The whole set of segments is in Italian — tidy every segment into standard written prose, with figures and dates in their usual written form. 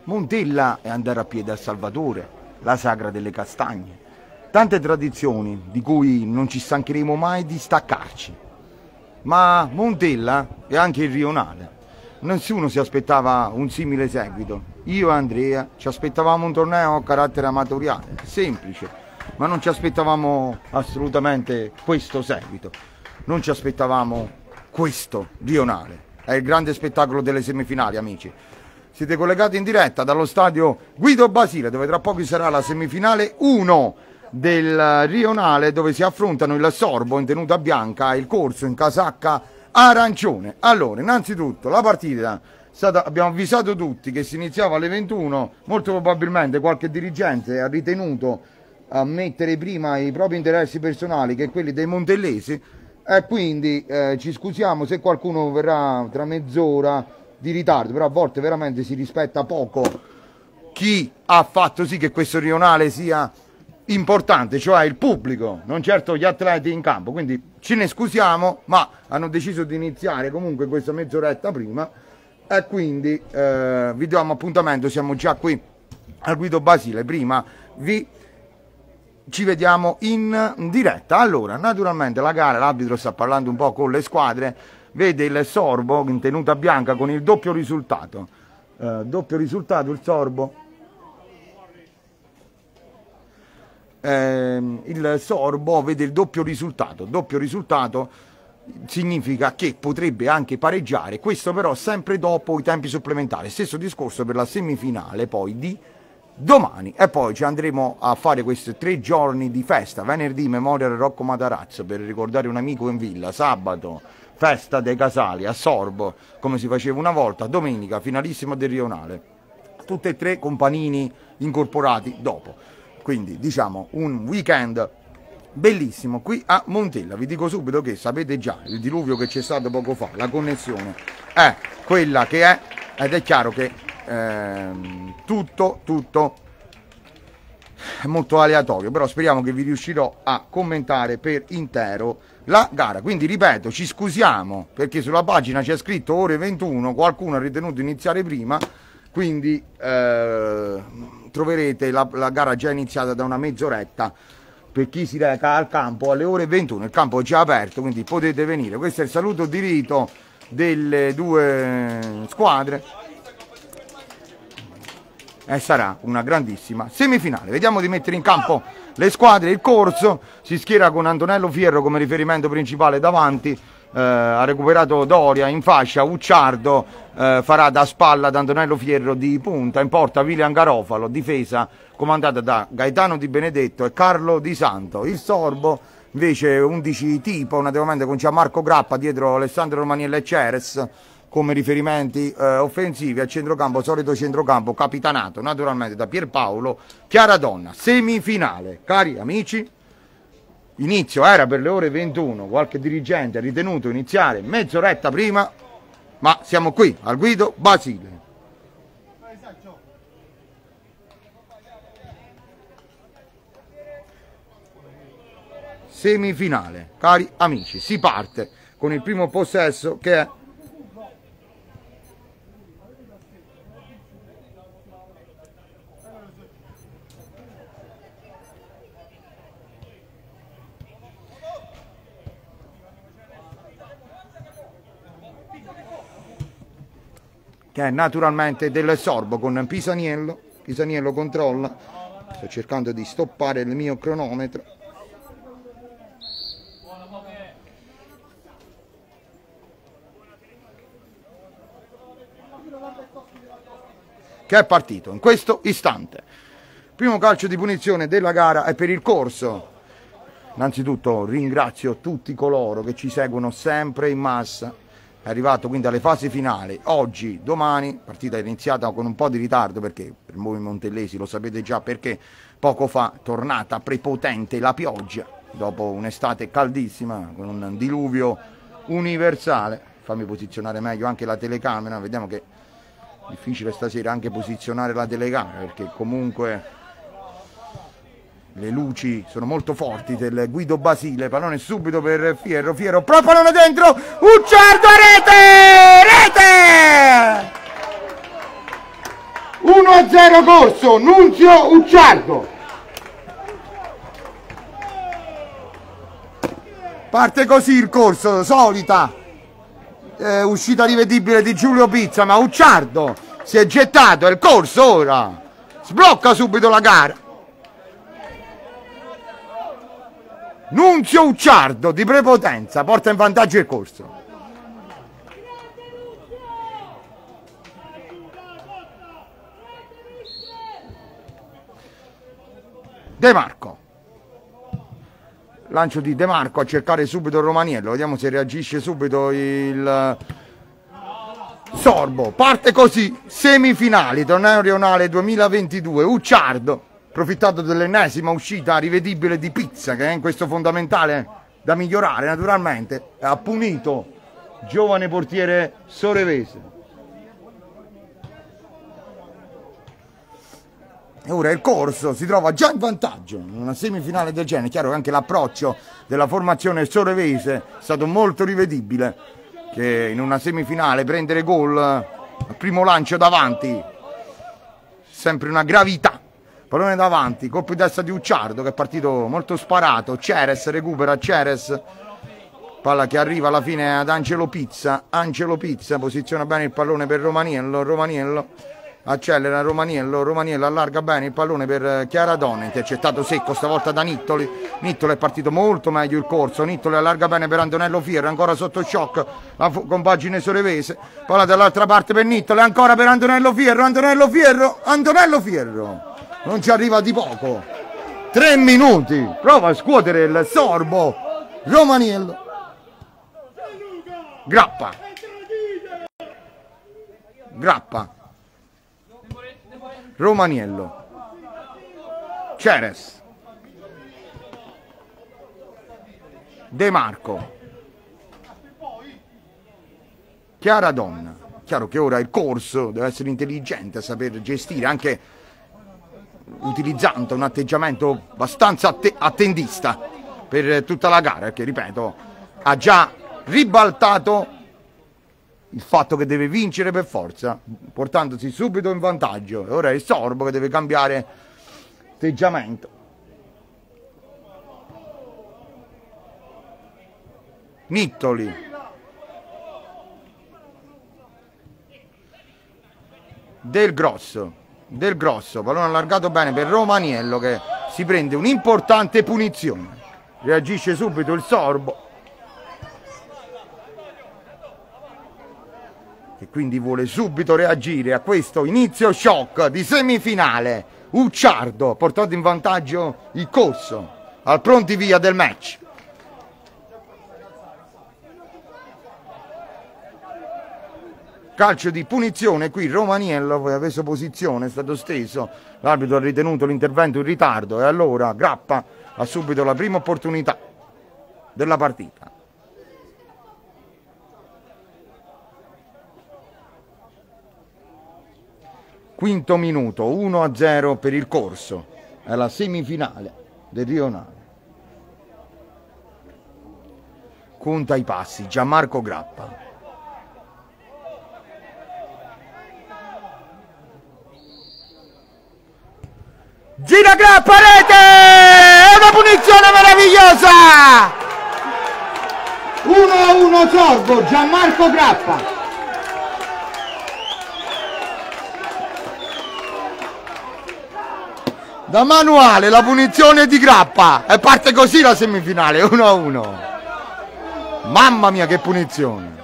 Montella e andare a piedi al Salvatore, la sagra delle castagne. Tante tradizioni di cui non ci stancheremo mai di staccarci. Ma Montella e anche il Rionale, nessuno si aspettava un simile seguito. Io e Andrea ci aspettavamo un torneo a carattere amatoriale, semplice, ma non ci aspettavamo assolutamente questo seguito. Non ci aspettavamo questo Rionale. È il grande spettacolo delle semifinali, amici. Siete collegati in diretta dallo stadio Guido Basile, dove tra poco sarà la semifinale 1 del Rionale, dove si affrontano il Sorbo in tenuta bianca e il Corso in casacca arancione. Allora, innanzitutto la partita abbiamo avvisato tutti che si iniziava alle 21, molto probabilmente qualche dirigente ha ritenuto a mettere prima i propri interessi personali che quelli dei montellesi, e quindi ci scusiamo se qualcuno verrà tra mezz'ora di ritardo, però a volte veramente si rispetta poco chi ha fatto sì che questo Rionale sia importante, cioè il pubblico, non certo gli atleti in campo. Quindi ce ne scusiamo, ma hanno deciso di iniziare comunque questa mezz'oretta prima, e quindi vi diamo appuntamento. Siamo già qui al Guido Basile, prima ci vediamo in diretta. Allora, naturalmente la gara, l'arbitro sta parlando un po' con le squadre, vede il Sorbo in tenuta bianca con il doppio risultato, il Sorbo. Il Sorbo vede il doppio risultato significa che potrebbe anche pareggiare, questo però sempre dopo i tempi supplementari. Stesso discorso per la semifinale poi di domani, e poi ci andremo a fare questi 3 giorni di festa. Venerdì Memorial Rocco Matarazzo per ricordare un amico in villa, sabato festa dei casali a Sorbo come si faceva una volta, domenica finalissima del Rionale, tutte e 3 companini incorporati dopo. Quindi diciamo un weekend bellissimo qui a Montella. Vi dico subito che sapete già il diluvio che c'è stato poco fa, la connessione è quella che è, ed è chiaro che tutto è molto aleatorio, però speriamo che vi riuscirò a commentare per intero la gara. Quindi ripeto, ci scusiamo perché sulla pagina c'è scritto ore 21, qualcuno ha ritenuto iniziare prima, quindi troverete la gara già iniziata da una mezz'oretta per chi si reca al campo alle ore 21. Il campo è già aperto, quindi potete venire. Questo è il saluto di rito delle 2 squadre e sarà una grandissima semifinale. Vediamo di mettere in campo le squadre. Il Corso si schiera con Antonello Fierro come riferimento principale davanti, ha recuperato Doria in fascia, Ucciardo farà da spalla ad Antonello Fierro di punta, in porta William Garofalo, difesa comandata da Gaetano Di Benedetto e Carlo Di Santo. Il Sorbo invece 11 tipo, naturalmente con Gianmarco Grappa dietro Alessandro Romaniello e Ceres come riferimenti offensivi. A centrocampo, solito centrocampo capitanato naturalmente da Pierpaolo Chiaradonna. Semifinale, cari amici, inizio era per le ore 21, qualche dirigente ha ritenuto iniziare mezz'oretta prima, ma siamo qui al Guido Basile. Semifinale, cari amici, si parte con il primo possesso che è naturalmente del Sorbo con Pisaniello. Pisaniello controlla, sto cercando di stoppare il mio cronometro. Che è partito in questo istante. Primo calcio di punizione della gara è per il Corso. Innanzitutto ringrazio tutti coloro che ci seguono sempre in massa. È arrivato quindi alle fasi finali oggi, domani, partita è iniziata con un po' di ritardo perché per voi montellesi lo sapete già, perché poco fa è tornata prepotente la pioggia dopo un'estate caldissima con un diluvio universale. Fammi posizionare meglio anche la telecamera, vediamo che è difficile stasera anche posizionare la telecamera perché comunque le luci sono molto forti del Guido Basile. Pallone subito per Fierro, Fierro, pro pallone dentro, Ucciardo, rete! 1-0 1-0 corso, Nunzio Ucciardo. Parte così il corso, solita uscita rivedibile di Giulio Pizza, ma Ucciardo si è gettato, è il corso ora, sblocca subito la gara. Nunzio Ucciardo di prepotenza porta in vantaggio il corso. De Marco, lancio di De Marco a cercare subito il Romaniello, vediamo se reagisce subito il Sorbo. Parte così, semifinali, torneo rionale 2022, Ucciardo, approfittato dell'ennesima uscita rivedibile di Pizza, che è in questo fondamentale da migliorare naturalmente, ha punito giovane portiere sorevese. E ora il corso si trova già in vantaggio in una semifinale del genere. È chiaro che anche l'approccio della formazione sorevese è stato molto rivedibile, che in una semifinale prendere gol al primo lancio davanti, sempre una gravità. Pallone davanti, colpo di testa di Ucciardo che è partito molto sparato, Ceres recupera, Ceres, palla che arriva alla fine ad Angelo Pizza, posiziona bene il pallone per Romaniello, accelera Romaniello allarga bene il pallone per Chiaradonna, intercettato secco stavolta da Nittoli. Nittoli è partito molto meglio il corso, Nittoli allarga bene per Antonello Fierro, ancora sotto shock la compagine sorevese, palla dall'altra parte per Nittoli, ancora per Antonello Fierro, non ci arriva di poco, 3 minuti, prova a scuotere il Sorbo, Romaniello, Grappa, Romaniello, Ceres, De Marco, Chiaradonna. Chiaro che ora il corso deve essere intelligente, a saper gestire, anche utilizzando un atteggiamento abbastanza attendista per tutta la gara, che ripeto ha già ribaltato il fatto che deve vincere per forza, portandosi subito in vantaggio. E ora è il Sorbo che deve cambiare atteggiamento. Nittoli, Del Grosso, pallone allargato bene per Romaniello che si prende un'importante punizione. Reagisce subito il Sorbo, e quindi vuole subito reagire a questo inizio shock di semifinale. Ucciardo portato in vantaggio il corso al pronti via del match. Calcio di punizione, qui Romaniello aveva preso posizione, è stato steso, l'arbitro ha ritenuto l'intervento in ritardo e allora Grappa ha subito la prima opportunità della partita. Quinto minuto, 1-0 per il corso, è la semifinale del rionale. Conta i passi, Gianmarco Grappa. Gira Grappa, rete! È una punizione meravigliosa! 1-1 Sorbo, Gianmarco Grappa. Da manuale la punizione di Grappa e parte così la semifinale, 1-1. Mamma mia che punizione.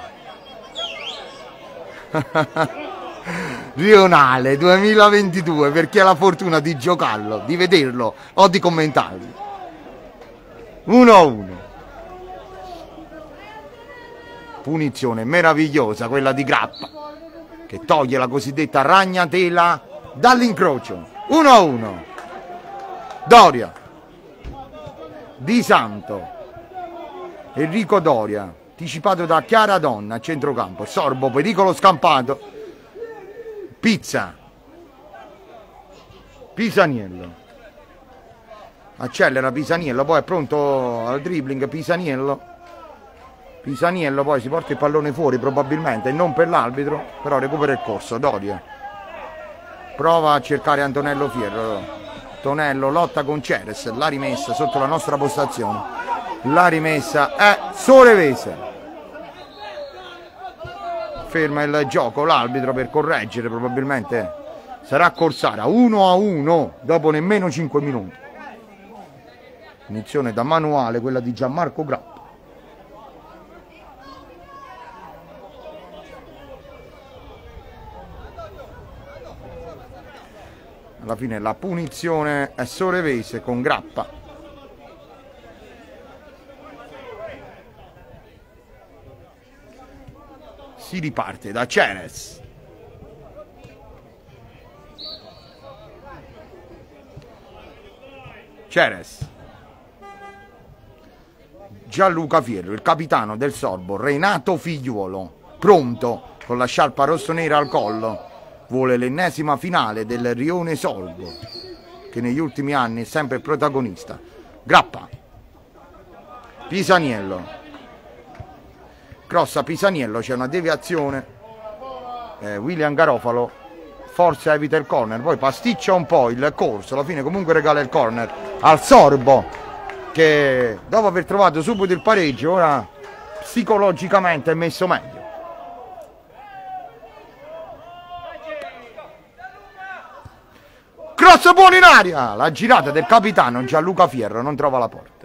Rionale 2022, per chi ha la fortuna di giocarlo, di vederlo o di commentarlo. 1-1. Punizione meravigliosa quella di Grappa, che toglie la cosiddetta ragnatela dall'incrocio. 1-1. Doria, Di Santo, Enrico Doria, anticipato da Chiaradonna a centrocampo. Sorbo, pericolo scampato. Pizza, Pisaniello, accelera Pisaniello, poi è pronto al dribbling Pisaniello poi si porta il pallone fuori probabilmente, e non per l'arbitro, però recupera il corso. Doria, prova a cercare Antonello Fierro. Tonello lotta con Ceres, la rimessa sotto la nostra postazione, la rimessa è Sorevese. Ferma il gioco l'arbitro per correggere, probabilmente sarà Corsara. 1-1 dopo nemmeno 5 minuti. Inizione da manuale quella di Gianmarco Grappa. Alla fine la punizione è Sorevese con Grappa. Si riparte da Ceres. Ceres. Gianluca Fierro, il capitano del Sorbo, Renato Figliuolo, pronto con la sciarpa rossonera al collo. Vuole l'ennesima finale del Rione Sorbo, che negli ultimi anni è sempre protagonista. Grappa. Pisaniello. Cross a Pisaniello, c'è una deviazione. William Garofalo forse evita il corner, poi pasticcia un po' il corso, alla fine comunque regala il corner al Sorbo, che dopo aver trovato subito il pareggio ora psicologicamente è messo meglio. Cross buono in aria, la girata del capitano Gianluca Fierro non trova la porta.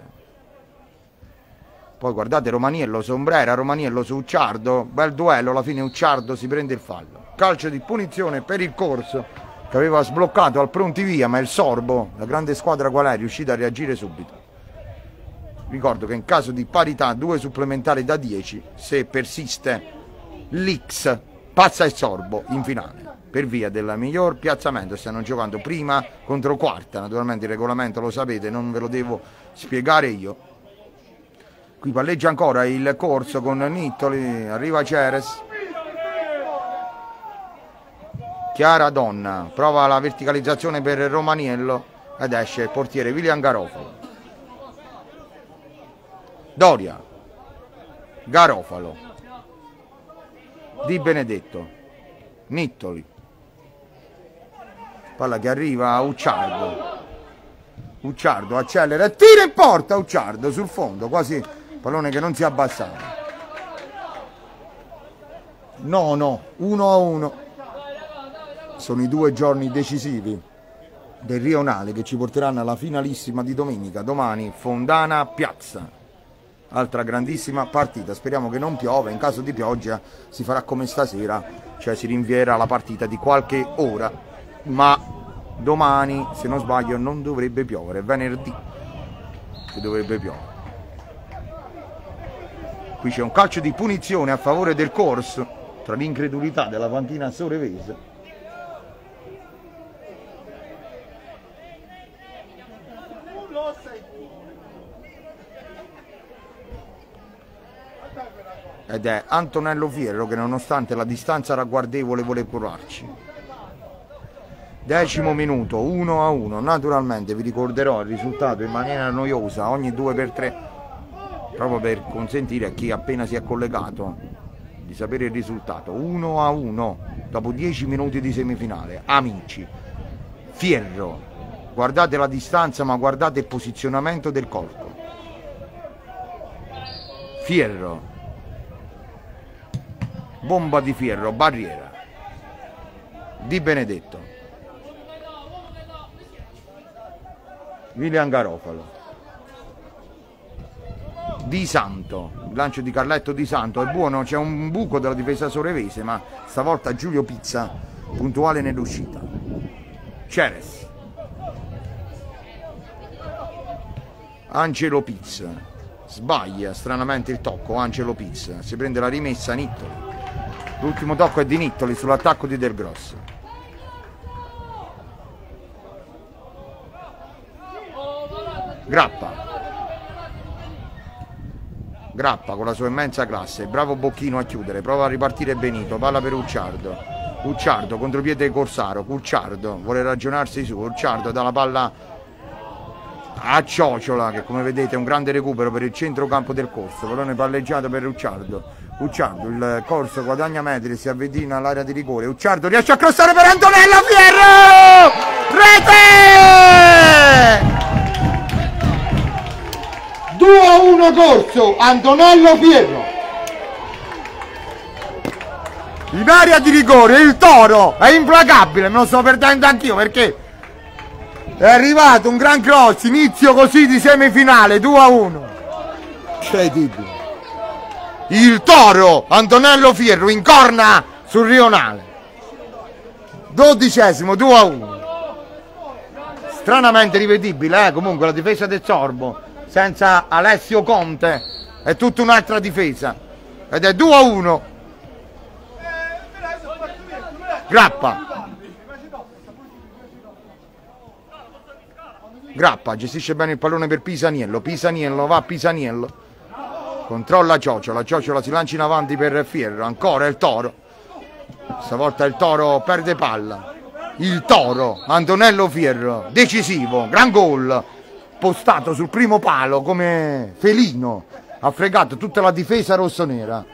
Poi guardate Romaniello Sombrera, Romaniello su Ucciardo, bel duello, alla fine Ucciardo si prende il fallo. Calcio di punizione per il corso che aveva sbloccato al pronti via, ma il Sorbo, la grande squadra qual è, riuscita a reagire subito. Ricordo che in caso di parità 2 supplementari da 10, se persiste l'X passa il Sorbo in finale per via del miglior piazzamento. Stiamo giocando prima contro quarta, naturalmente il regolamento lo sapete, non ve lo devo spiegare io. Qui palleggia ancora il corso con Nittoli, arriva Ceres. Chiara Donna, prova la verticalizzazione per Romaniello ed esce il portiere William Garofalo. Doria, Garofalo, Di Benedetto, Nittoli. Palla che arriva a Ucciardo. Ucciardo accelera e tira in porta. Ucciardo sul fondo, quasi pallone che non si abbassava. No, 1-1. Sono i 2 giorni decisivi del Rionale che ci porteranno alla finalissima di domenica. Domani Fondana Piazza, altra grandissima partita. Speriamo che non piova, in caso di pioggia si farà come stasera, cioè si rinvierà la partita di qualche ora, ma domani, se non sbaglio, non dovrebbe piovere, è venerdì che dovrebbe piovere. Qui c'è un calcio di punizione a favore del corso, tra l'incredulità della pantina sorevese. Ed è Antonello Fierro che, nonostante la distanza ragguardevole, vuole curarci. 10° minuto, 1-1. Naturalmente vi ricorderò il risultato in maniera noiosa ogni 2x3, proprio per consentire a chi appena si è collegato di sapere il risultato. 1-1 dopo 10 minuti di semifinale. Amici, Fierro, guardate la distanza, ma guardate il posizionamento del corpo. Fierro, bomba di Fierro, barriera. Di Benedetto, William Garofalo, Di Santo, il lancio di Carletto Di Santo è buono, c'è un buco della difesa sorevese, ma stavolta Giulio Pizza puntuale nell'uscita. Ceres, Angelo Pizza, sbaglia stranamente il tocco. Angelo Pizza si prende la rimessa. Nittoli, l'ultimo tocco è di Nittoli sull'attacco di Del Grosso. Grappa con la sua immensa classe, bravo Bocchino a chiudere, prova a ripartire Benito, palla per Ucciardo. Ucciardo contropiede Corsaro, Ucciardo vuole ragionarsi su, Ucciardo dà la palla a Ciociola, che come vedete è un grande recupero per il centrocampo del corso. Pallone palleggiato per Ucciardo. Ucciardo, il corso guadagna metri, si avvicina all'area di rigore. Ucciardo riesce a crossare per Antonello Fierro! Rete! 2-1 corso, Antonello Fierro. In area di rigore il Toro è implacabile, me lo sto perdendo anch'io perché è arrivato un gran cross, inizio così di semifinale, 2-1. Incredibile. Il Toro, Antonello Fierro, incorna sul Rionale. 12esimo, 2-1. Stranamente rivedibile, comunque la difesa del Sorbo, senza Alessio Conte, è tutta un'altra difesa. Ed è 2-1. Grappa. Grappa gestisce bene il pallone per Pisaniello. Pisaniello va a Pisaniello. Controlla Ciociola. Ciociola si lancia in avanti per Fierro. Ancora il Toro. Stavolta il Toro perde palla. Il Toro, Antonello Fierro, decisivo, gran gol. Postato sul primo palo come felino. Ha fregato tutta la difesa rossonera.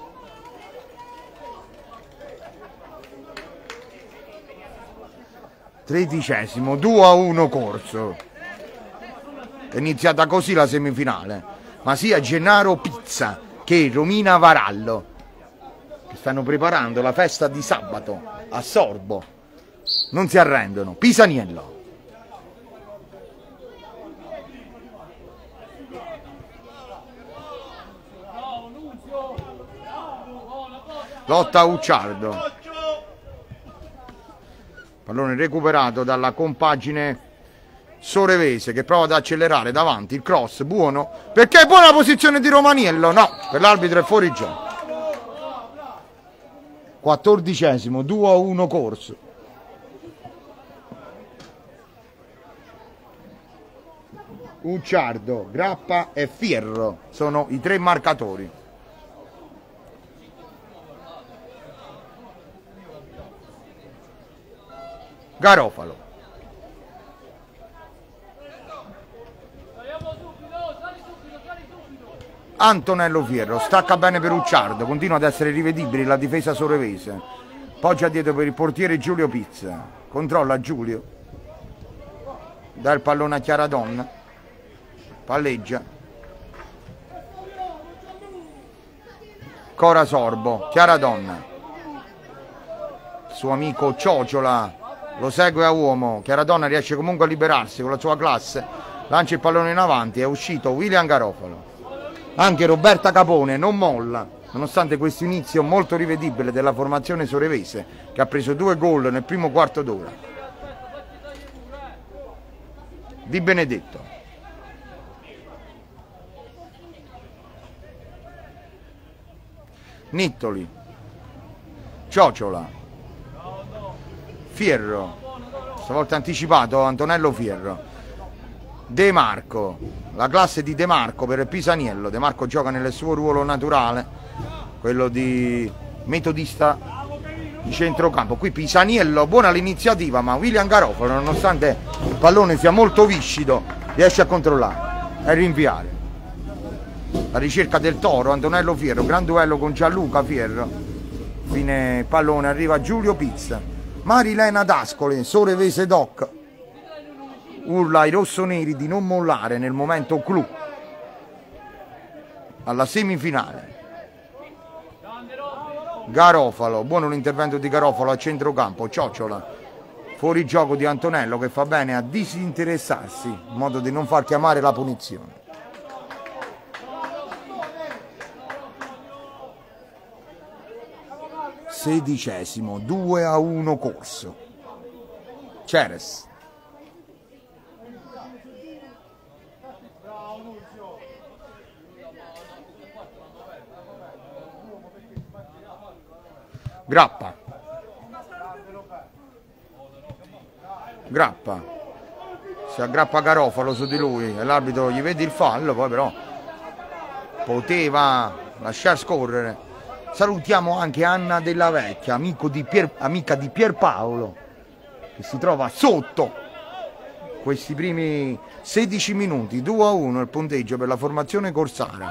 Tredicesimo, 2-1 corso. È iniziata così la semifinale. Ma sia Gennaro Pizza che Romina Varallo, che stanno preparando la festa di sabato a Sorbo, non si arrendono. Pisaniello. Lotta a Ucciardo. Pallone recuperato dalla compagine Sorevese che prova ad accelerare davanti. Il cross buono, perché è buona la posizione di Romaniello. No, per l'arbitro è fuori gioco. 14esimo, 2-1 corso. Ucciardo, Grappa e Fierro sono i tre marcatori. Garofalo. Antonello Fierro stacca bene per Ucciardo, continua ad essere rivedibile la difesa sorevese. Poggia dietro per il portiere Giulio Pizza. Controlla Giulio. Dà il pallone a Chiaradonna. Palleggia. Cora Sorbo, Chiaradonna. Suo amico Ciociola lo segue a uomo. Chiaradonna riesce comunque a liberarsi con la sua classe. Lancia il pallone in avanti, è uscito William Garofalo. Anche Roberta Capone non molla, nonostante questo inizio molto rivedibile della formazione sorevese, che ha preso 2 gol nel primo quarto d'ora. Di Benedetto. Nittoli. Ciociola. Fierro. Stavolta anticipato Antonello Fierro. De Marco, la classe di De Marco per Pisaniello. De Marco gioca nel suo ruolo naturale, quello di metodista di centrocampo. Qui Pisaniello, buona l'iniziativa, ma William Garofalo, nonostante il pallone sia molto viscido, riesce a controllare e rinviare. La ricerca del Toro, Antonello Fierro, gran duello con Gianluca Fierro. Fine pallone, arriva Giulio Pizza. Marilena D'Ascoli, Sorevese Doc. Urla ai rossoneri di non mollare nel momento clou alla semifinale. Garofalo, buono l'intervento di Garofalo a centrocampo. Ciociola, fuori gioco di Antonello che fa bene a disinteressarsi in modo di non far chiamare la punizione. Sedicesimo, 2-1 corso. Ceres. Grappa. Grappa. Si aggrappa Garofalo su di lui e l'arbitro gli vede il fallo, poi però poteva lasciar scorrere. Salutiamo anche Anna Della Vecchia, amica di Pierpaolo, che si trova sotto questi primi 16 minuti, 2-1 il punteggio per la formazione corsara.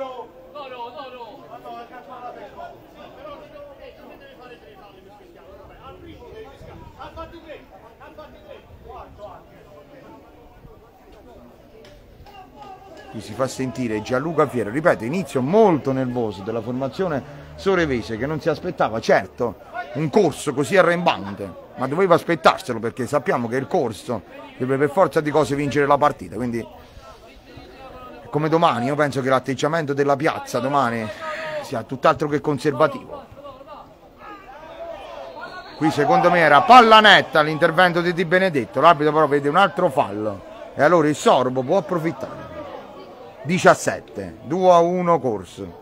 Qui si fa sentire Gianluca Fiero, ripeto, inizio molto nervoso della formazione sorevese che non si aspettava, certo, un corso così arrembante, ma doveva aspettarselo perché sappiamo che il corso deve per forza di cose vincere la partita, quindi come domani io penso che l'atteggiamento della piazza domani sia tutt'altro che conservativo. Qui secondo me era palla netta l'intervento di Di Benedetto, l'arbitro però vede un altro fallo e allora il Sorbo può approfittare. 17, 2-1 corso.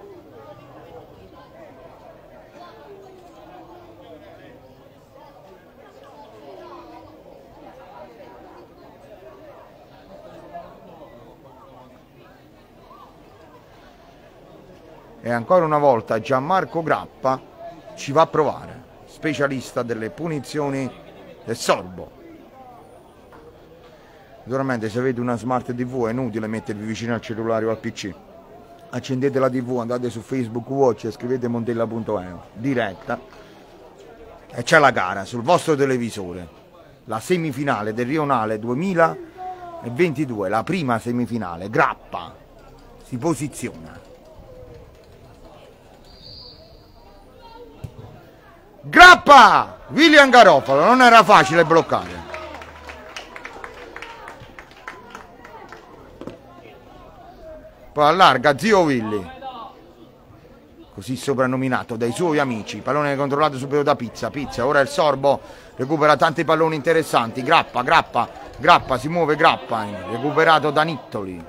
E ancora una volta Gianmarco Grappa ci va a provare, specialista delle punizioni del Sorbo. Naturalmente se avete una smart TV è inutile mettervi vicino al cellulare o al PC. Accendete la TV, andate su Facebook Watch e scrivete Montella.eu, diretta, e c'è la gara sul vostro televisore, la semifinale del Rionale 2022, la prima semifinale. Grappa si posiziona. Grappa! William Garofalo, non era facile bloccare. Poi allarga zio Willy, così soprannominato dai suoi amici. Pallone controllato subito da Pizza. Ora il Sorbo recupera tanti palloni interessanti. Grappa, si muove Grappa, recuperato da Nittoli.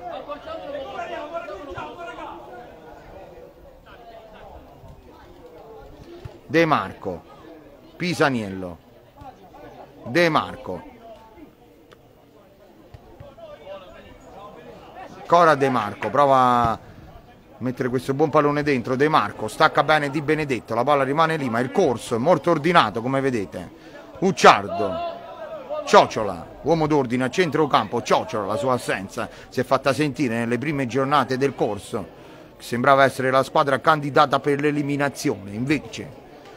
De Marco, Pisaniello, De Marco, ancora De Marco, prova a mettere questo buon pallone dentro. De Marco stacca bene Di Benedetto, la palla rimane lì, ma il corso è molto ordinato come vedete. Ucciardo, Ciociola, uomo d'ordine a centrocampo. Ciociola, la sua assenza si è fatta sentire nelle prime giornate del corso, sembrava essere la squadra candidata per l'eliminazione, invece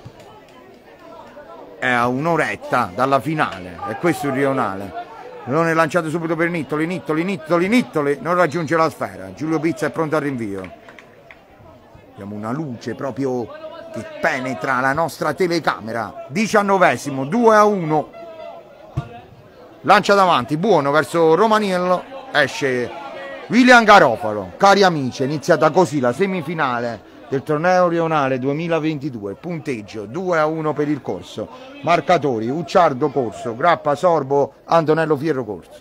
è a un'oretta dalla finale, e questo è il Rionale. Non è lanciato subito per Nittoli, non raggiunge la sfera. Giulio Pizza è pronto al rinvio. Abbiamo una luce proprio che penetra la nostra telecamera. 19esimo, 2-1. Lancia davanti, buono verso Romaniello, esce William Garofalo. Cari amici, è iniziata così la semifinale del torneo Rionale 2022, punteggio 2-1 per il corso, marcatori Ucciardo corso, Grappa Sorbo, Antonello Fierro corso.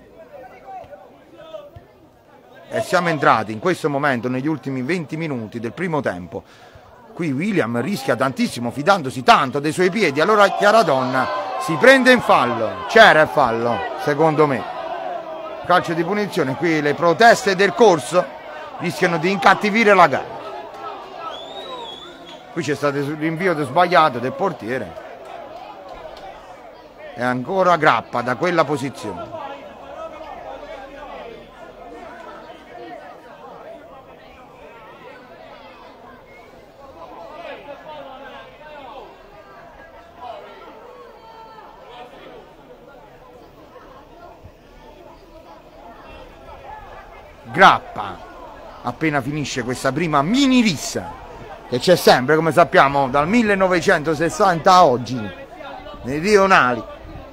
E siamo entrati in questo momento negli ultimi 20 minuti del primo tempo. Qui William rischia tantissimo, fidandosi tanto dei suoi piedi, allora Chiaradonna si prende in fallo, c'era il fallo secondo me, calcio di punizione. Qui le proteste del corso rischiano di incattivire la gara. Qui c'è stato il rinvio sbagliato del portiere. E ancora Grappa da quella posizione. Grappa appena finisce questa prima mini rissa che c'è sempre, come sappiamo, dal 1960 a oggi nei Rionali.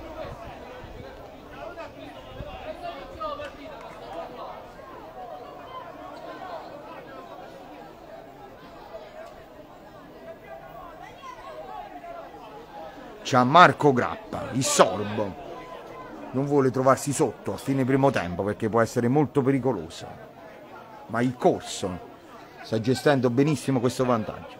Gianmarco Grappa, il Sorbo, non vuole trovarsi sotto a fine primo tempo perché può essere molto pericoloso, ma il corso sta gestendo benissimo questo vantaggio.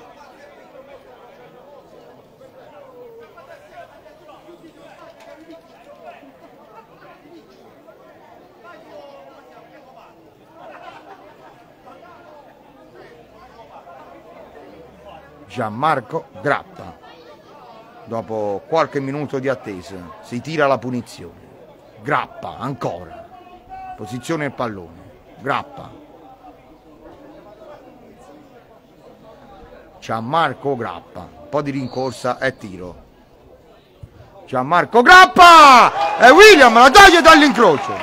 Gianmarco Grappa, dopo qualche minuto di attesa, si tira la punizione. grappa ancora, posizione il pallone, grappa, Gianmarco Grappa, un po' di rincorsa e tiro, Gianmarco Grappa e William la taglia dall'incrocio.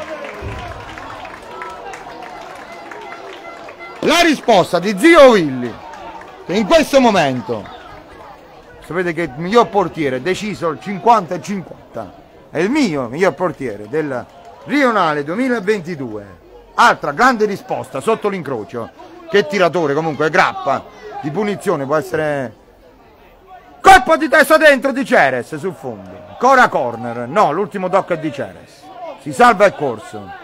La risposta di zio Willy, che in questo momento sapete che il miglior portiere deciso il 50-50 è il mio miglior portiere del Rionale 2022. Altra grande risposta sotto l'incrocio, che tiratore comunque, Grappa, di punizione può essere colpo di testa dentro di Ceres sul fondo, ancora corner, no, l'ultimo tocco è di Ceres, si salva il corso.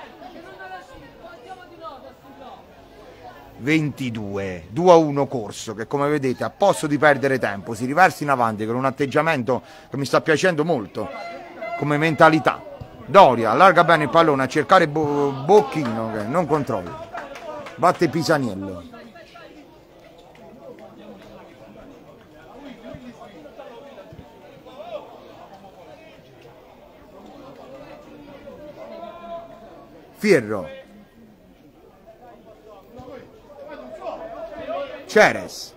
22, 2-1 corso, che come vedete a posto di perdere tempo si riversa in avanti con un atteggiamento che mi sta piacendo molto come mentalità. Doria allarga bene il pallone a cercare Bocchino che non controlla, batte Pisaniello. Fierro, Ceres,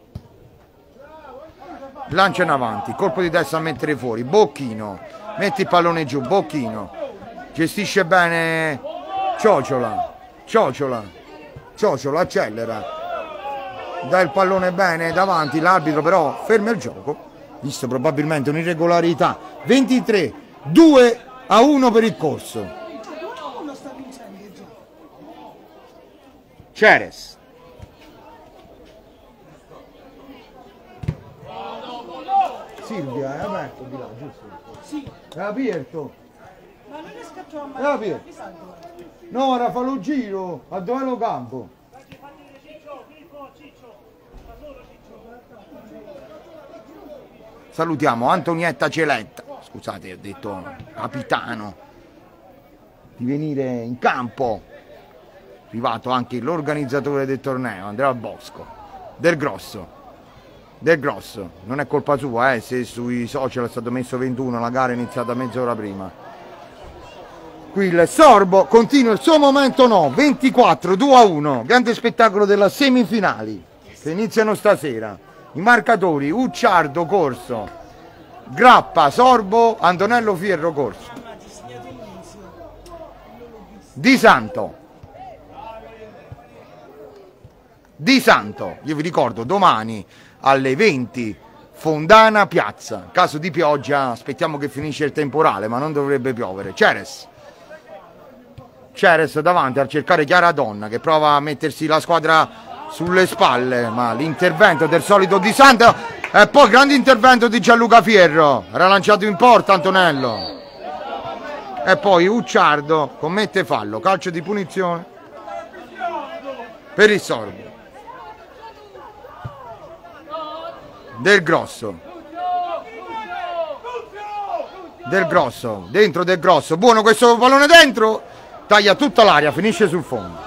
lancia in avanti, colpo di testa a mettere fuori, Bocchino, metti il pallone giù, Bocchino, gestisce bene Ciociola, Ciociola accelera, dà il pallone bene davanti, l'arbitro però ferma il gioco, visto probabilmente un'irregolarità. 23, 2-1 per il corso. Ceres, Silvia è aperto di là, giusto? Sì. È aperto. Ma non riesco a è aperto. No, ora fa lo giro a dove lo campo. Salutiamo Antonietta Celetta, scusate ho detto capitano, di venire in campo, arrivato anche l'organizzatore del torneo Andrea Bosco, Del Grosso, non è colpa sua se sui social è stato messo 21, la gara è iniziata mezz'ora prima. Qui il Sorbo continua il suo momento 24, 2-1, grande spettacolo della semifinali che iniziano stasera. I marcatori Ucciardo Corso, Grappa Sorbo, Antonello Fierro Corso. Di Santo, io vi ricordo domani alle 20 Fondana Piazza, in caso di pioggia aspettiamo che finisce il temporale ma non dovrebbe piovere. Ceres davanti a cercare Chiara Donna che prova a mettersi la squadra sulle spalle, ma l'intervento del solito Di Santo e poi grande intervento di Gianluca Fierro, era lanciato in porta Antonello e poi Ucciardo commette fallo, calcio di punizione per il Sorbo. Del Grosso, dentro Del Grosso, buono questo pallone dentro, taglia tutta l'aria, finisce sul fondo.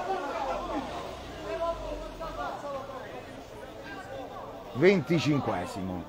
Venticinquesimo.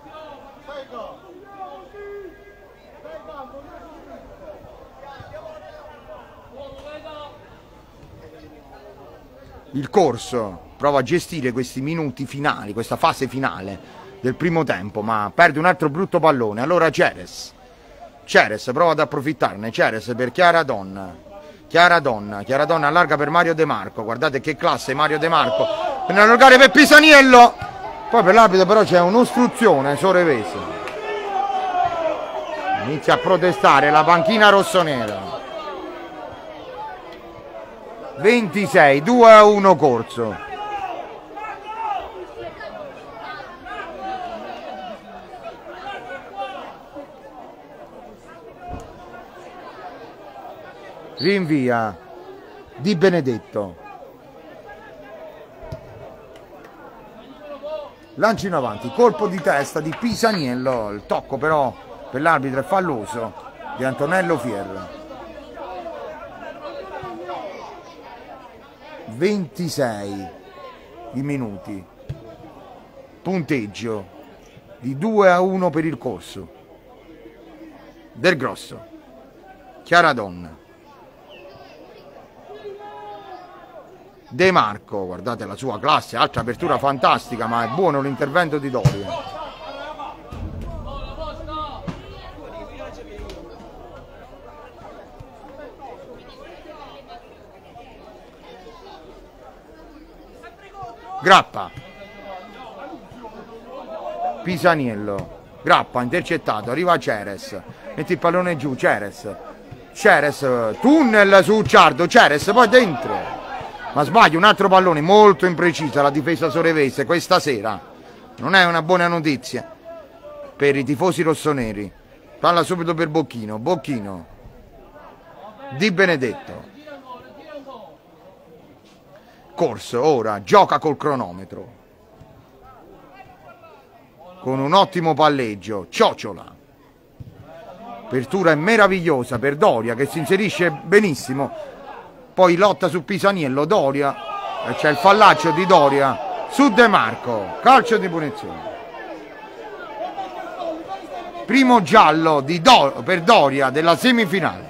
Il Corso prova a gestire questi minuti finali, questa fase finale del primo tempo, ma perde un altro brutto pallone. Allora Ceres prova ad approfittarne, Ceres per Chiara Donna allarga per Mario De Marco, guardate che classe Mario De Marco, per allargare per Pisaniello, poi per l'arbitro però c'è un'ostruzione Sorevese, inizia a protestare la panchina rossonera. 26, 2-1 Corso. Rinvia Di Benedetto, lancio in avanti, colpo di testa di Pisaniello, il tocco però per l'arbitro è falloso di Antonello Fierro. 26 i minuti, punteggio di 2-1 per il Corso. Del Grosso, Chiaradonna. De Marco, guardate la sua classe, altra apertura fantastica, ma è buono l'intervento di Doria. Grappa. Pisaniello. Grappa, intercettato, arriva Ceres. Metti il pallone giù, Ceres. Ceres, tunnel su Ciardo, Ceres, poi dentro. Ma sbaglia, un altro pallone, molto imprecisa la difesa sorevese questa sera. Non è una buona notizia per i tifosi rossoneri. Palla subito per Bocchino, Bocchino. Di Benedetto. Corso, ora, gioca col cronometro. Con un ottimo palleggio, Ciociola. Apertura è meravigliosa per Doria che si inserisce benissimo. Poi lotta su Pisaniello, Doria. E c'è il fallaggio di Doria su De Marco. Calcio di punizione. Primo giallo di per Doria della semifinale.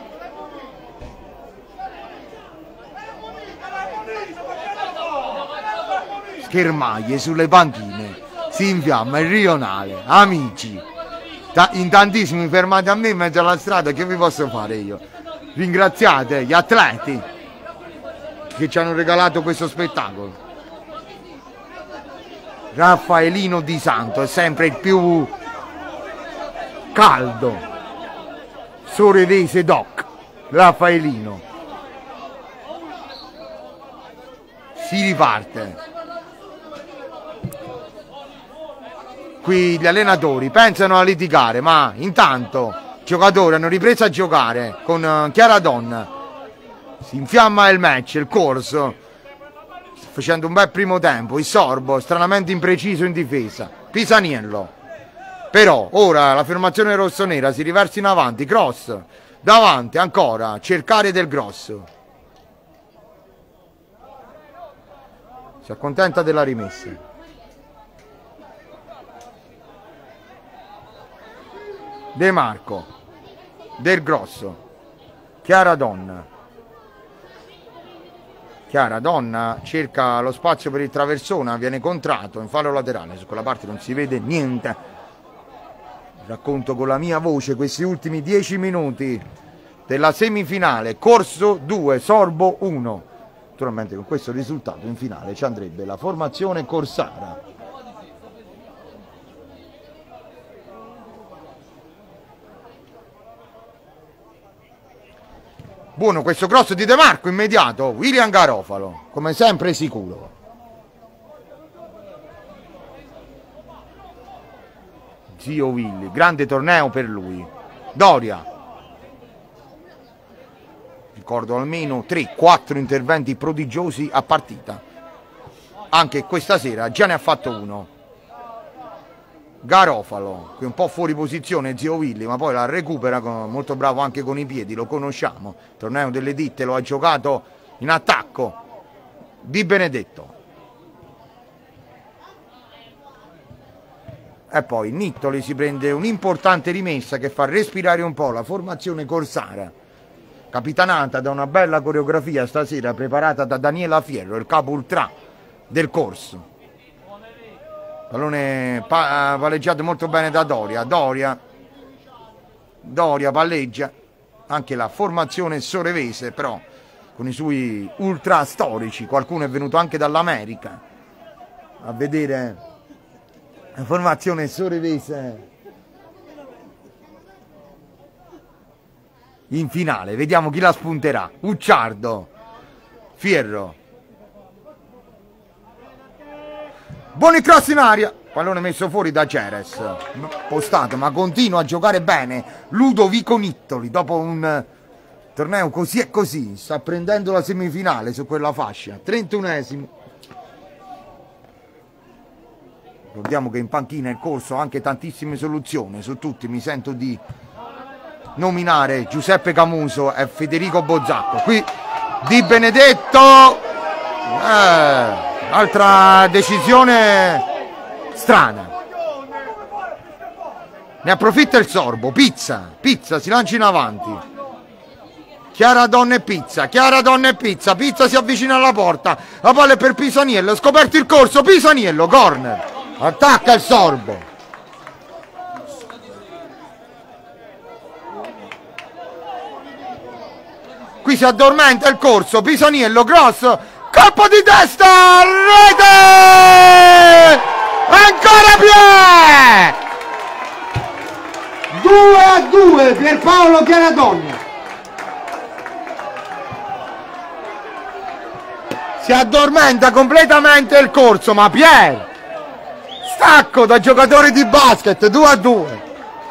Schermaglie sulle panchine, si infiamma il rionale, amici, in tantissimi fermate a me in mezzo alla strada, che vi posso fare io? Ringraziate gli atleti che ci hanno regalato questo spettacolo. Raffaelino Di Santo è sempre il più caldo, sorevese doc, Raffaelino. Si riparte. Qui gli allenatori pensano a litigare, ma intanto i giocatori hanno ripreso a giocare con Chiaradonna. Si infiamma il match, il corso, facendo un bel primo tempo. Il Sorbo stranamente impreciso in difesa. Pisaniello. Però ora la formazione rossonera si riversa in avanti. Cross davanti ancora, cercare del grosso. Si accontenta della rimessa. De Marco, Del Grosso, Chiaradonna. Chiaradonna cerca lo spazio per il traversone, viene contratto in fallo laterale, su quella parte non si vede niente. Racconto con la mia voce questi ultimi 10 minuti della semifinale, Corso 2, Sorbo 1. Naturalmente con questo risultato in finale ci andrebbe la formazione corsara. Buono questo cross di De Marco, immediato, William Garofalo, come sempre sicuro. Zio Willy, grande torneo per lui. Doria. Ricordo almeno 3-4 interventi prodigiosi a partita. Anche questa sera già ne ha fatto uno. Garofalo, qui un po' fuori posizione Zio Willy, ma poi la recupera, molto bravo anche con i piedi, lo conosciamo. Il torneo delle ditte lo ha giocato in attacco. Di Benedetto. E poi Nittoli si prende un'importante rimessa che fa respirare un po' la formazione corsara, capitanata da una bella coreografia stasera preparata da Daniela Fierro, il capo ultra del corso. Pallone palleggiato molto bene da Doria. Doria palleggia. Anche la formazione sorevese, però con i suoi ultra storici. Qualcuno è venuto anche dall'America a vedere la formazione sorevese in finale. Vediamo chi la spunterà. Ucciardo, Fierro. Buoni cross in aria, pallone messo fuori da Ceres, postato, ma continua a giocare bene Ludovico Nittoli. Dopo un torneo così e così sta prendendo la semifinale su quella fascia. 31esimo. Ricordiamo che in panchina il corso ha anche tantissime soluzioni. Su tutti mi sento di nominare Giuseppe Camuso e Federico Bozzacco. Qui Di Benedetto, altra decisione strana. Ne approfitta il Sorbo. Pizza si lancia in avanti. Chiara Donna e Pizza, Chiara Donna e Pizza, Pizza si avvicina alla porta, la palla è per Pisaniello, scoperto il corso, Pisaniello, corner, attacca il Sorbo. Qui si addormenta il corso, Pisaniello, cross, colpo di testa, rete! Ancora Pier! 2-2 Pierpaolo Chiaradonna. Si addormenta completamente il corso, ma Pier, stacco da giocatore di basket, 2-2.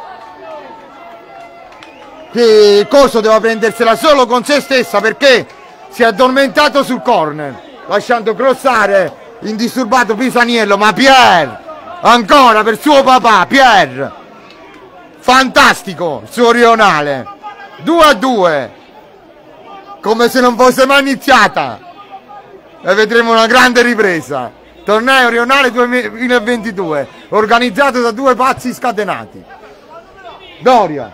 Qui il corso deve prendersela solo con se stessa perché si è addormentato sul corner, lasciando crossare indisturbato Pisaniello, ma Pier, ancora per suo papà, Pier, fantastico il suo rionale, 2-2, come se non fosse mai iniziata, e vedremo una grande ripresa. Torneo rionale 2022 organizzato da due pazzi scatenati. Doria,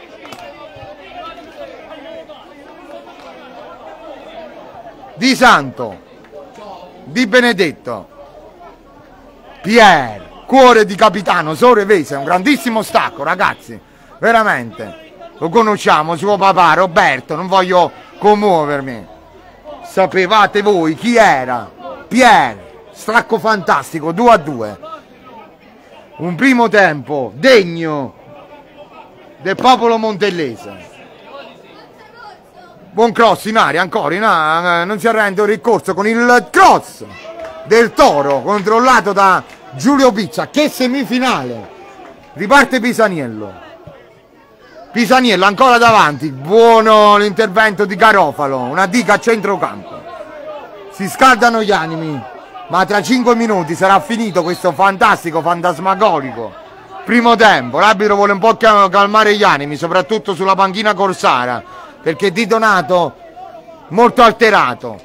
Di Santo, Di Benedetto, Pier, cuore di capitano, Sorevese, un grandissimo stacco, ragazzi, veramente, lo conosciamo, suo papà, Roberto, non voglio commuovermi, sapevate voi chi era, Pier, stacco fantastico, 2-2, un primo tempo degno del popolo montellese. Buon cross in aria, ancora in aria, non si arrende il ricorso con il cross del Toro controllato da Giulio Pizza. Che semifinale! Riparte Pisaniello. Pisaniello ancora davanti, buono l'intervento di Garofalo, una dica a centrocampo. Si scaldano gli animi, ma tra 5 minuti sarà finito questo fantastico, fantasmagorico primo tempo. L'arbitro vuole un po' calmare gli animi, soprattutto sulla panchina corsara, perché Di Donato molto alterato,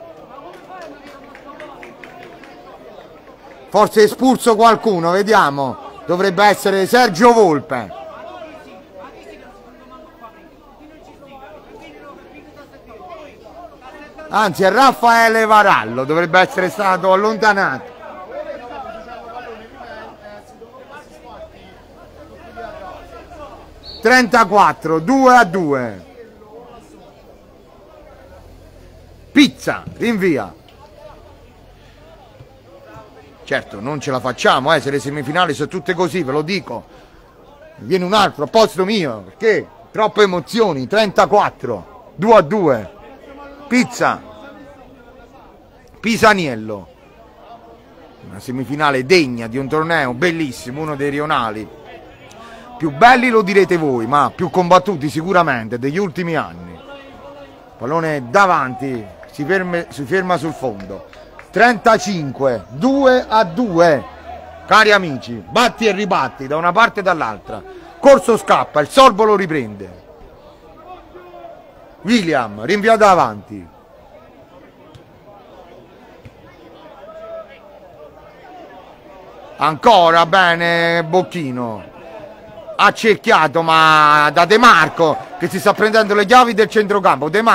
forse espulso qualcuno, vediamo, dovrebbe essere Sergio Volpe, anzi è Raffaele Varallo, dovrebbe essere stato allontanato. (34) 2-2. Pizza, rinvia. Certo, non ce la facciamo, se le semifinali sono tutte così, ve lo dico. Viene un altro a posto mio, perché troppe emozioni. 34, 2-2. Pizza, Pisaniello. Una semifinale degna di un torneo bellissimo, uno dei rionali più belli, lo direte voi, ma più combattuti sicuramente degli ultimi anni. Pallone davanti. Si ferma sul fondo. 35, 2-2. Cari amici, batti e ribatti da una parte e dall'altra. Corso scappa, il Sorbo lo riprende. William rinvia davanti. Ancora bene Bocchino. Accerchiato ma da De Marco, che si sta prendendo le chiavi del centrocampo. De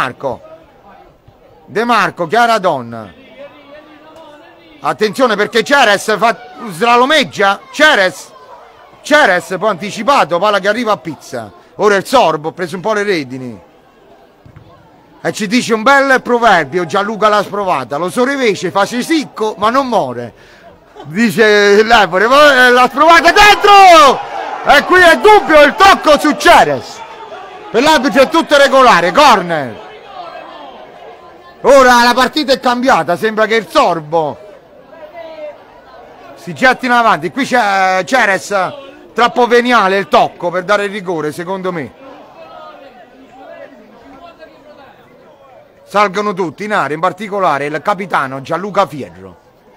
Marco, Chiara Donna. Attenzione perché Ceres fa slalomeggia. Ceres poi anticipato, palla che arriva a Pizza. Ora il Sorbo ha preso un po' le redini e ci dice un bel proverbio, Gianluca l'ha sprovata: lo sorevece fa sicco ma non muore, dice l'Evore. L'ha sprovata dentro e qui è dubbio il tocco su Ceres. Per l'arbitro è tutto regolare, corner. Ora la partita è cambiata, sembra che il Sorbo si getti in avanti. Qui c'è Ceres, troppo veniale il tocco per dare il rigore, secondo me. Salgono tutti in aria, in particolare il capitano Gianluca Fierro.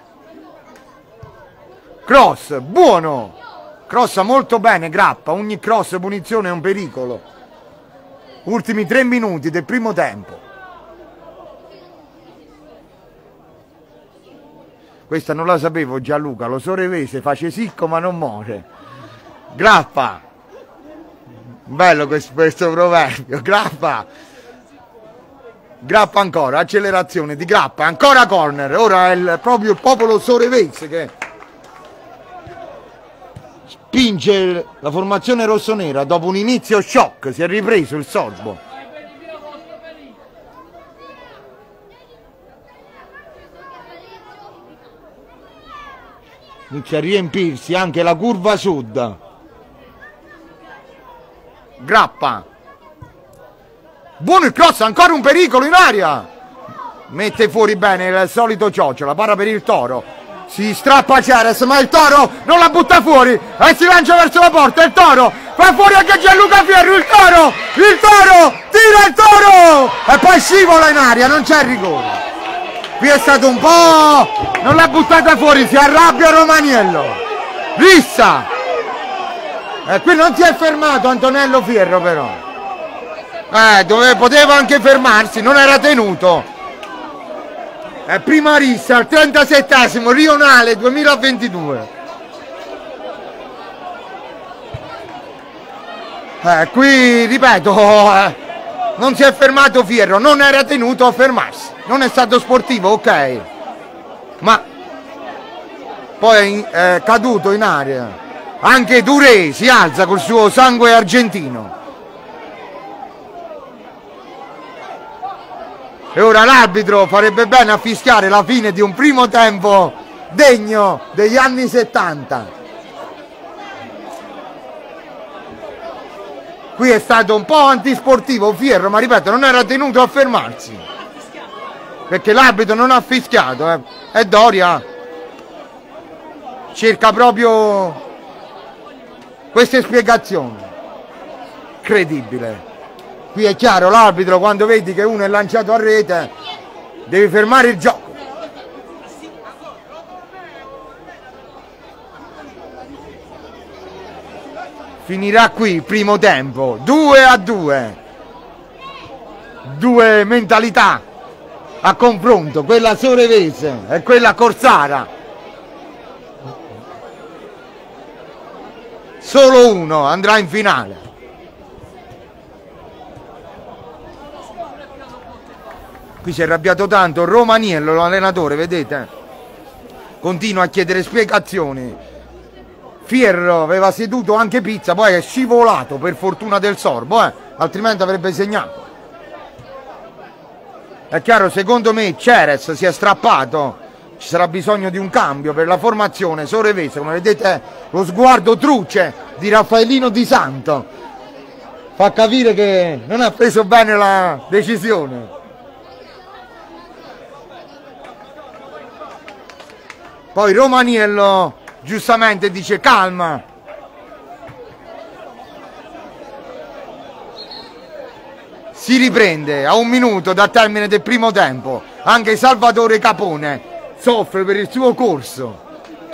Cross, buono, crossa molto bene Grappa, ogni cross punizione è un pericolo. Ultimi 3 minuti del primo tempo. Questa non la sapevo Gianluca, lo sorevese face sicco ma non muore. Grappa, bello questo proverbio, Grappa Grappa ancora, accelerazione di Grappa, ancora corner. Ora è proprio il popolo sorevese che spinge la formazione rossonera dopo un inizio shock. Si è ripreso il sorbo. Inizia a riempirsi anche la curva sud. Grappa, buono il cross, ancora un pericolo in aria, mette fuori bene il solito Cioccio, la para per il Toro, si strappa Ceres ma il Toro non la butta fuori e si lancia verso la porta. Il Toro fa fuori anche Gianluca Fierro, il Toro tira il Toro e poi scivola in aria, non c'è rigore. Qui è stato un po', non l'ha buttata fuori, si arrabbia Romaniello, rissa. Qui non si è fermato Antonello Fierro però. Poteva anche fermarsi, non era tenuto. Prima rissa al 37esimo, Rionale 2022. Qui ripeto, non si è fermato Fierro, non era tenuto a fermarsi. Non è stato sportivo, ok. Ma poi è caduto in aria. Anche Touré si alza col suo sangue argentino. E ora l'arbitro farebbe bene a fischiare la fine di un primo tempo degno degli anni 70. Qui è stato un po' antisportivo Fierro, ma ripeto, non era tenuto a fermarsi. Perché l'arbitro non ha fischiato. E Doria cerca proprio queste spiegazioni. Credibile. Qui è chiaro, l'arbitro quando vedi che uno è lanciato a rete deve fermare il gioco. Finirà qui il primo tempo, 2-2. Due mentalità a confronto, quella sorevese e quella corsara. Solo uno andrà in finale. Qui si è arrabbiato tanto Romaniello, l'allenatore, vedete? Continua a chiedere spiegazioni. Fierro aveva seduto anche Pizza, poi è scivolato per fortuna del sorbo, altrimenti avrebbe segnato. È chiaro, secondo me Ceres si è strappato. Ci sarà bisogno di un cambio per la formazione sorevese, come vedete lo sguardo truce di Raffaellino Di Santo fa capire che non ha preso bene la decisione. Poi Romaniello giustamente dice calma. Si riprende a un minuto dal termine del primo tempo. Anche Salvatore Capone soffre per il suo corso.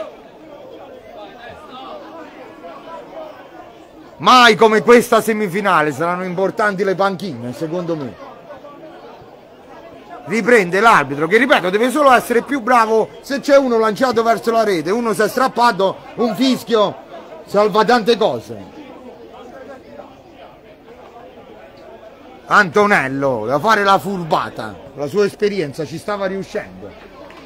Mai come questa semifinale saranno importanti le panchine, secondo me. Riprende l'arbitro che, ripeto, deve solo essere più bravo. Se c'è uno lanciato verso la rete, uno si è strappato, un fischio salva tante cose. Antonello da fare la furbata, la sua esperienza ci stava riuscendo.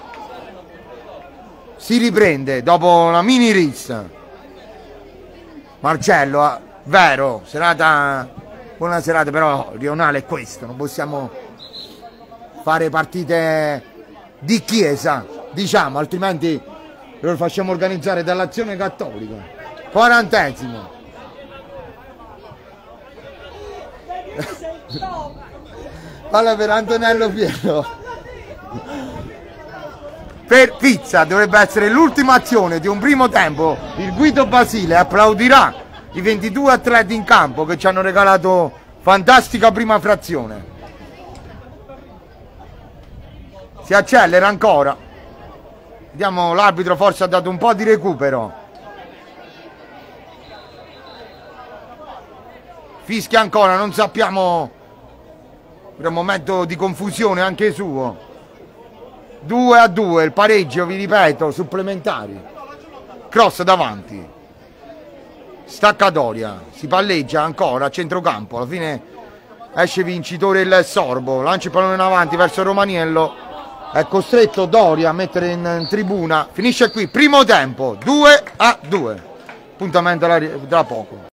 Si riprende dopo la mini rissa. Marcello, vero, serata, buona serata, però Rionale è questo, non possiamo fare partite di chiesa, diciamo, altrimenti lo facciamo organizzare dall'Azione Cattolica. 40esimo. Palla per Antonello Fierro. Per Pizza dovrebbe essere l'ultima azione di un primo tempo. Il Guido Basile applaudirà i 22 atleti in campo che ci hanno regalato fantastica prima frazione. Si accelera ancora. Vediamo, l'arbitro forse ha dato un po' di recupero. Fischia ancora, non sappiamo. Per un momento di confusione anche suo. 2-2, il pareggio, vi ripeto, supplementari. Cross davanti. Staccatoria, si palleggia ancora a centrocampo, alla fine esce vincitore il Sorbo, lancia il pallone in avanti verso Romaniello, è costretto Doria a mettere in tribuna, finisce qui, primo tempo, 2-2, appuntamento tra poco.